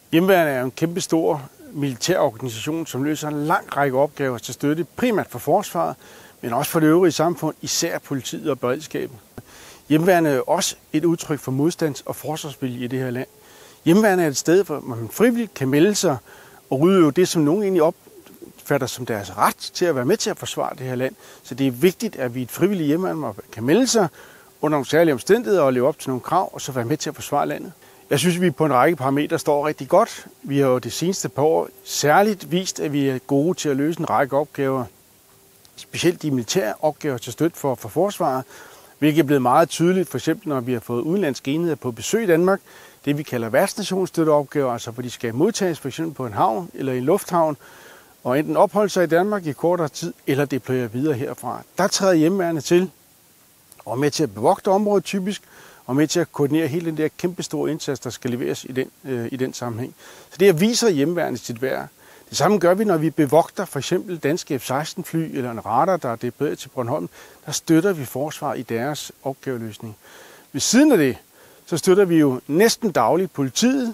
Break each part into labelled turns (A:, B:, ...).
A: Hjemmeværnet er en kæmpe stor militær organisation, som løser en lang række opgaver til støtte, primært for forsvaret, men også for det øvrige samfund, især politiet og beredskabet. Hjemmeværnet er også et udtryk for modstands- og forsvarsvilje i det her land. Hjemmeværnet er et sted, hvor man frivilligt kan melde sig og udøve det, som nogen egentlig opfatter som deres ret til at være med til at forsvare det her land. Så det er vigtigt, at vi i et frivilligt hjemmeværn kan melde sig under nogle særlige omstændigheder og leve op til nogle krav, og så være med til at forsvare landet. Jeg synes, at vi på en række parametre står rigtig godt. Vi har jo det seneste par år særligt vist, at vi er gode til at løse en række opgaver, specielt de militære opgaver til støtte for forsvaret, hvilket er blevet meget tydeligt, for eksempel når vi har fået udenlandske enheder på besøg i Danmark, det vi kalder værtsnationsstøtteopgaver, altså hvor de skal modtages for eksempel på en havn eller i en lufthavn, og enten opholde sig i Danmark i kortere tid, eller deployere videre herfra. Der træder hjemmeværnet til, og er med til at bevogte området typisk, og med til at koordinere hele den der kæmpestore indsats, der skal leveres i den sammenhæng. Så det viser hjemmeværnet sit værd. Det samme gør vi, når vi bevogter for eksempel danske F-16-fly eller en radar, der er deployeret til Bornholm. Der støtter vi forsvaret i deres opgaveløsning. Ved siden af det, så støtter vi jo næsten dagligt politiet,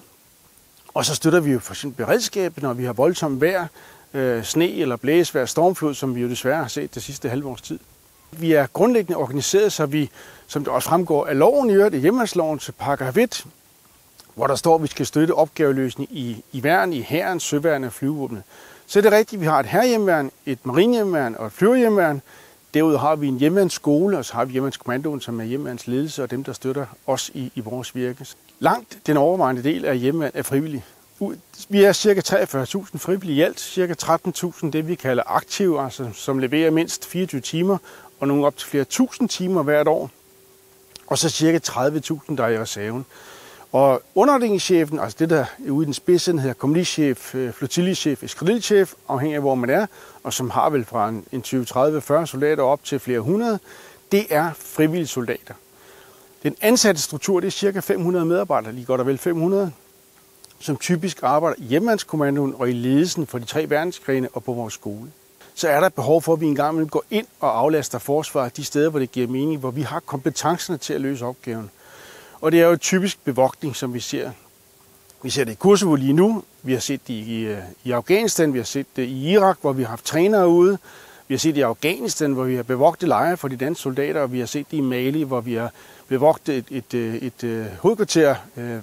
A: og så støtter vi jo for eksempel beredskabet, når vi har voldsomt vejr, sne eller blæsevejr, stormflod, som vi jo desværre har set det sidste halve års tid. Vi er grundlæggende organiseret, så vi, som det også fremgår af loven i øvrigt, i hjemmeværnslovens paragraf 1, hvor der står, at vi skal støtte opgaveløsning i værn, i hæren, søværn og flyvevåbnet. Så er det rigtigt, at vi har et hærhjemmeværn, et marinehjemmeværn og et flyverhjemmeværn. Derudover har vi en hjemmeværnsskole, og så har vi hjemmeværnskommandoen, som er hjemmeværnsledelse og dem, der støtter os i vores virke. Langt den overvejende del af hjemmeværn er frivillig. Vi er ca. 43.000 frivillige i alt, ca. 13.000 det, vi kalder aktive, altså som leverer mindst 24 timer, og nogle op til flere tusind timer hvert år. Og så ca. 30.000, der er i reserven. Og underafdelingschefen, altså det der er ude i den spidsen, hedder kompagnichef, flotillechef, eskadrillechef, afhængig af hvor man er, og som har vel fra en 20, 30, 40 soldater op til flere hundrede, det er frivillige soldater. Den ansatte struktur, det er ca. 500 medarbejdere, lige godt og vel 500, som typisk arbejder i hjemmeværnskommandoen og i ledelsen for de 3 værnsgrene og på vores skole. Så er der behov for, at vi engang vil gå ind og aflaster forsvaret de steder, hvor det giver mening, hvor vi har kompetencerne til at løse opgaven. Og det er jo typisk bevogtning, som vi ser. Vi ser det i Kosovo lige nu, vi har set det i Afghanistan, vi har set det i Irak, hvor vi har haft trænere ude. Vi har set det i Afghanistan, hvor vi har bevogtet lejre for de danske soldater, og vi har set det i Mali, hvor vi har bevogtet et hovedkvarter,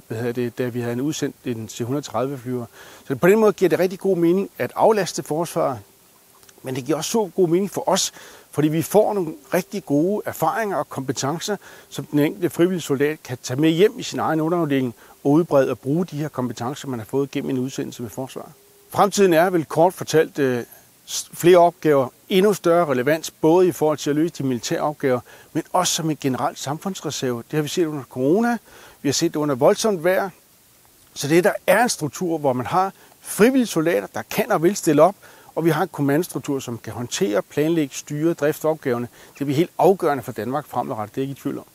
A: da vi havde udsendt en C-130-flyver. Så på den måde giver det rigtig god mening at aflaste forsvaret, men det giver også så god mening for os, fordi vi får nogle rigtig gode erfaringer og kompetencer, som den enkelte frivillige soldat kan tage med hjem i sin egen underafdeling og udbrede og bruge de her kompetencer, man har fået gennem en udsendelse med forsvaret. Fremtiden er vel kort fortalt flere opgaver, endnu større relevans, både i forhold til at løse de militære opgaver, men også som en generel samfundsreserve. Det har vi set under corona, vi har set det under voldsomt vejr. Så det der er en struktur, hvor man har frivillige soldater, der kan og vil stille op, og vi har en kommandostruktur, som kan håndtere, planlægge, styre, drifte opgaverne. Det bliver helt afgørende for Danmark fremadrettet, det er ikke i tvivl om.